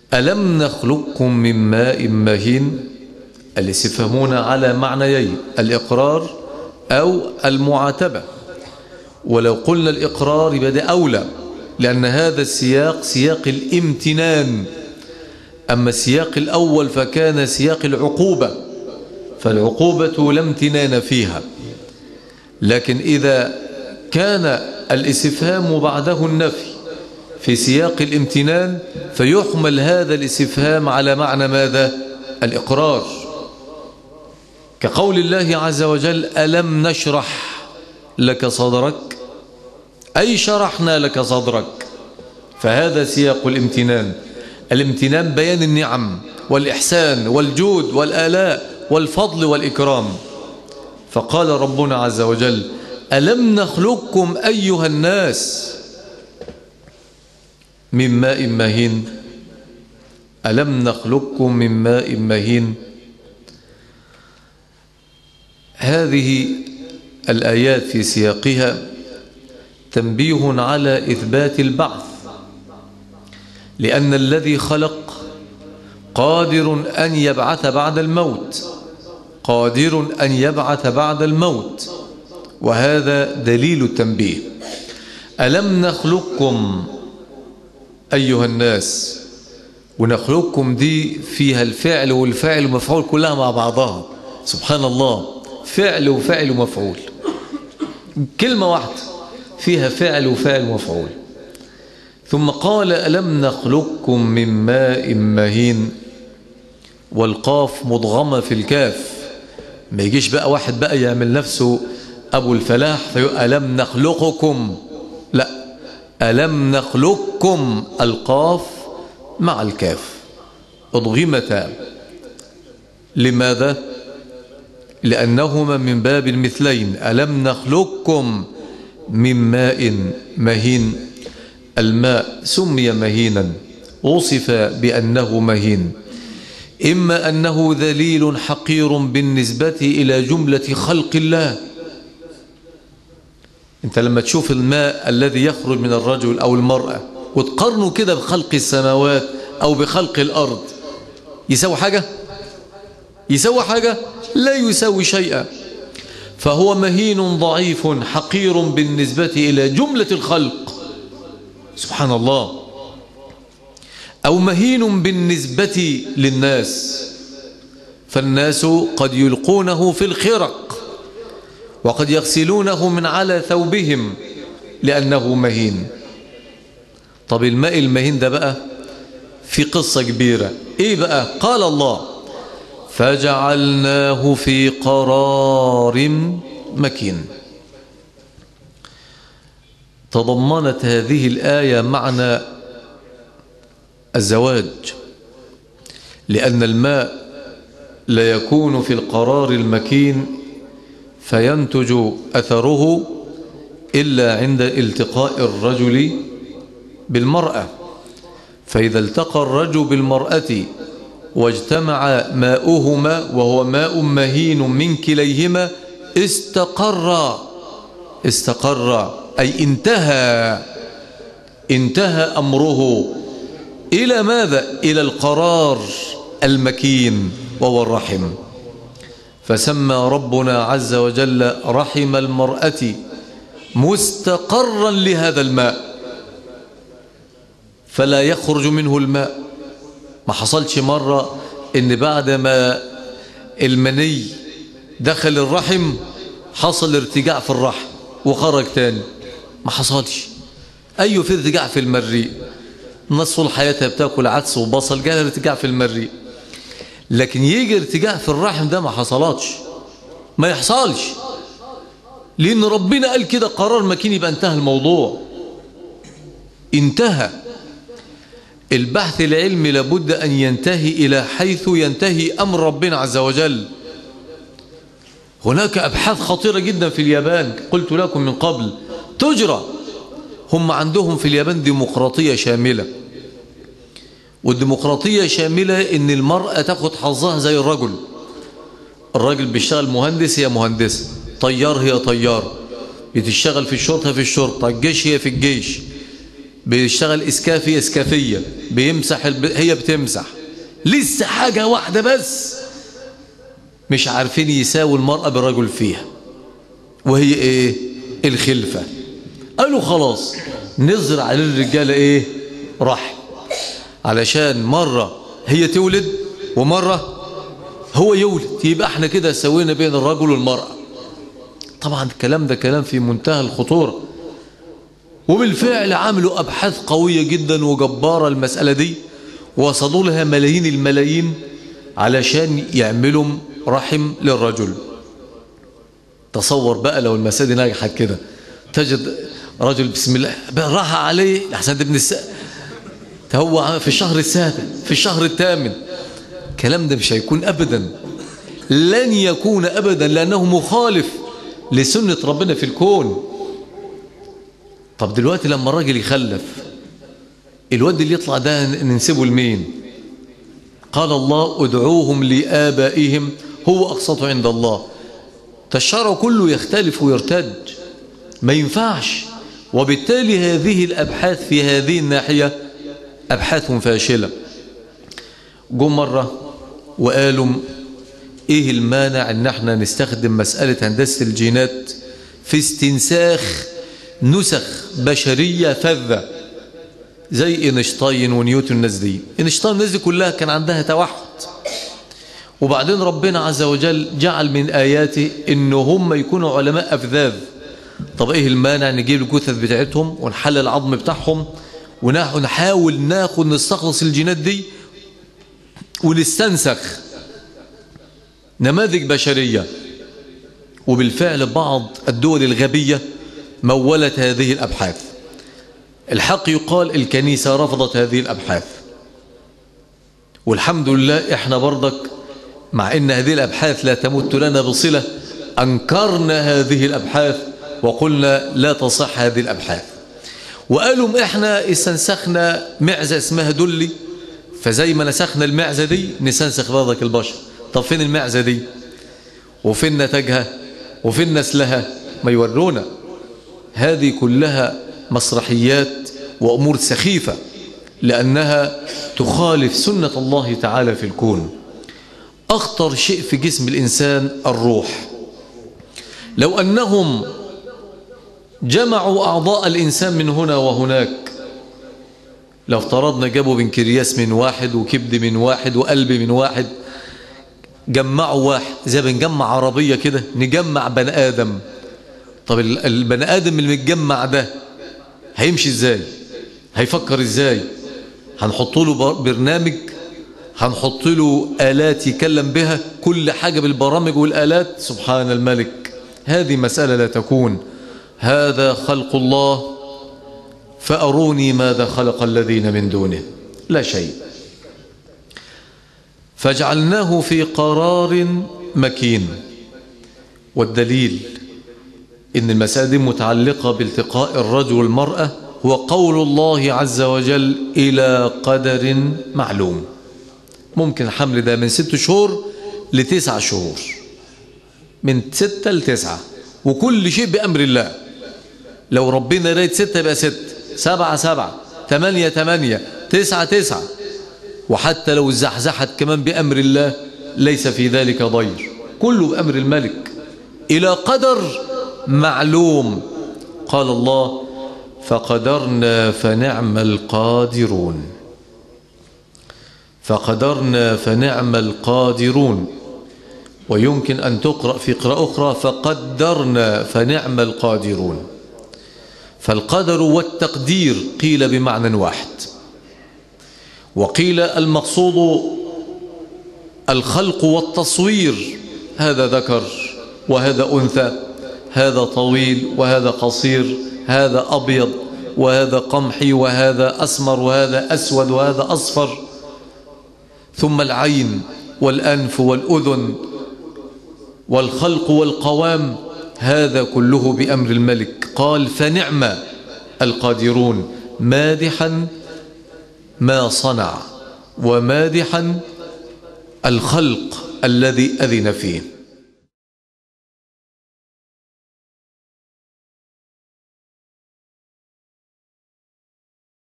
ألم نخلقكم من ماء مهين؟ الاستفهامون على معنيين: الإقرار أو المعاتبة. ولو قلنا الإقرار يبقى ده أولى، لأن هذا السياق سياق الامتنان. أما السياق الأول فكان سياق العقوبة، فالعقوبة لا امتنان فيها. لكن إذا كان الاستفهام بعده النفي في سياق الامتنان فيحمل هذا الاستفهام على معنى ماذا؟ الإقرار، كقول الله عز وجل: ألم نشرح لك صدرك؟ أي شرحنا لك صدرك. فهذا سياق الامتنان. الامتنان بيان النعم والإحسان والجود والآلاء والفضل والإكرام. فقال ربنا عز وجل: ألم نخلقكم أيها الناس من ماء مهين؟ ألم نخلقكم من ماء مهين. هذه الآيات في سياقها تنبيه على إثبات البعث، لأن الذي خلق قادر أن يبعث بعد الموت، قادر أن يبعث بعد الموت، وهذا دليل التنبيه. ألم نخلقكم أيها الناس، ونخلقكم دي فيها الفعل والفاعل ومفعول كلها مع بعضها. سبحان الله، فعل وفاعل ومفعول، كلمة واحدة فيها فعل وفاعل ومفعول. ثم قال: ألم نخلقكم من ماء مهين، والقاف مضغمة في الكاف. ما يجيش بقى واحد بقى يعمل نفسه أبو الفلاح فيقول ألم نخلقكم، لا، ألم نخلقكم، القاف مع الكاف أضغمتا. لماذا؟ لأنهما من باب المثلين. ألم نخلقكم من ماء مهين، الماء سمي مهينا، وصف بأنه مهين، إما أنه ذليل حقير بالنسبة إلى جملة خلق الله. أنت لما تشوف الماء الذي يخرج من الرجل أو المرأة وتقارنه كده بخلق السماوات أو بخلق الأرض، يسوي حاجة؟ يسوي حاجة؟ لا يسوي شيئا. فهو مهين ضعيف حقير بالنسبة إلى جملة الخلق، سبحان الله. أو مهين بالنسبة للناس، فالناس قد يلقونه في الخرق وقد يغسلونه من على ثوبهم لأنه مهين. طب الماء المهين ده بقى في قصة كبيرة. إيه بقى؟ قال الله: فجعلناه في قرار مكين. تضمنت هذه الآية معنى الزواج، لأن الماء لا يكون في القرار المكين فينتج أثره إلا عند التقاء الرجل بالمرأة. فإذا التقى الرجل بالمرأة واجتمع ماؤهما وهو ماء مهين من كليهما استقر أي انتهى أمره إلى ماذا؟ إلى القرار المكين وهو الرحم. فسمى ربنا عز وجل رحم المرأة مستقرا لهذا الماء، فلا يخرج منه الماء. ما حصلش مرة إن بعد ما المني دخل الرحم حصل ارتجاع في الرحم وخرج تاني؟ ما حصلش. أي في ارتجاع في المريء، الناس طول حياتها بتاكل عدس وبصل، جالها ارتجاع في المريء، لكن يجي ارتجاع في الرحم ده ما حصلتش، ما يحصلش، لأن ربنا قال كده قرار مكين، يبقى انتهى الموضوع، انتهى. البحث العلمي لابد أن ينتهي إلى حيث ينتهي أمر ربنا عز وجل. هناك أبحاث خطيرة جدا في اليابان، قلت لكم من قبل، تجرى. هم عندهم في اليابان ديمقراطية شاملة، والديمقراطية شاملة إن المرأة تاخد حظها زي الرجل. الراجل بيشتغل مهندس هي مهندسة، طيار هي طيار، بتشتغل في الشرطة في الشرطة، الجيش هي في الجيش، بيشتغل إسكافي إسكافية، بيمسح هي بتمسح، لسه حاجة واحدة بس مش عارفين يساوي المرأة بالرجل فيها، وهي إيه؟ الخلفة. قالوا خلاص نزرع للرجالة إيه؟ رحم، علشان مرة هي تولد ومرة هو يولد، يبقى احنا كده سوينا بين الرجل والمرأة. طبعا الكلام ده كلام في منتهى الخطورة، وبالفعل عملوا أبحاث قوية جدا وجبارة المسألة دي، وصلوا لها ملايين الملايين علشان يعملوا رحم للرجل. تصور بقى لو المسألة دي نجحت كده، تجد رجل بسم الله راح عليه لحسن ابن هو في الشهر السابع في الشهر الثامن. الكلام ده مش هيكون أبدا، لن يكون أبدا، لأنه مخالف لسنة ربنا في الكون. طب دلوقتي لما الراجل يخلف، الواد اللي يطلع ده ننسبه لمين؟ قال الله ادعوهم لآبائهم هو أقسط عند الله. الشرع كله يختلف ويرتج، ما ينفعش. وبالتالي هذه الأبحاث في هذه الناحية أبحاث فاشلة. جم مرة وقالوا إيه المانع إن احنا نستخدم مسألة هندسة الجينات في استنساخ نسخ بشرية فذة زي اينشتاين ونيوتن. الناس دي اينشتاين الناس دي كلها كان عندها توحد، وبعدين ربنا عز وجل جعل من آياته إن هم يكونوا علماء أفذاذ. طب إيه المانع نجيب الجثث بتاعتهم ونحلل العظم بتاعهم ونحاول نستخلص الجينات دي ونستنسخ نماذج بشرية. وبالفعل بعض الدول الغبية مولت هذه الأبحاث. الحق يقال الكنيسة رفضت هذه الأبحاث، والحمد لله إحنا برضك مع إن هذه الأبحاث لا تمت لنا بصلة أنكرنا هذه الأبحاث وقلنا لا تصح هذه الأبحاث. وقالوا إحنا استنسخنا معزة اسمها دولي، فزي ما نسخنا المعزة دي نستنسخ برضك البشر. طب فين المعزة دي؟ وفين نتاجها؟ وفين نسلها؟ ما يورونا. هذه كلها مسرحيات وأمور سخيفة، لأنها تخالف سنة الله تعالى في الكون. أخطر شيء في جسم الإنسان الروح. لو أنهم جمعوا أعضاء الإنسان من هنا وهناك، لو افترضنا جابوا بنكرياس من واحد وكبد من واحد وقلب من واحد، جمعوا واحد زي بنجمع عربية كده، نجمع بني آدم. طب البني آدم اللي متجمع ده هيمشي ازاي؟ هيفكر ازاي؟ هنحط له برنامج، هنحط له آلات يكلم بها، كل حاجة بالبرامج والآلات. سبحان الملك، هذه مسألة لا تكون. هذا خلق الله، فأروني ماذا خلق الذين من دونه، لا شيء. فجعلناه في قرار مكين. والدليل إن المسألة دي متعلقة بالتقاء الرجل والمرأة، هو قول الله عز وجل إلى قدر معلوم. ممكن الحمل ده من 6 شهور ل9 شهور، من 6 ل9، وكل شيء بأمر الله. لو ربنا رأيت 6 يبقى 6، 7 7، 8 8، 9 9. وحتى لو زحزحت كمان بأمر الله ليس في ذلك ضير، كله بأمر الملك إلى قدر معلوم. قال الله فقدرنا فنعم القادرون. فقدرنا فنعم القادرون. ويمكن أن تقرأ في قراءة أخرى فقدرنا فنعم القادرون. فالقدر والتقدير قيل بمعنى واحد، وقيل المقصود الخلق والتصوير. هذا ذكر وهذا أنثى، هذا طويل وهذا قصير، هذا أبيض وهذا قمحي وهذا أسمر وهذا أسود وهذا أصفر. ثم العين والأنف والأذن والخلق والقوام، هذا كله بأمر الملك. قال فنعم القادرون، مادحا ما صنع ومادحا الخلق الذي أذن فيه.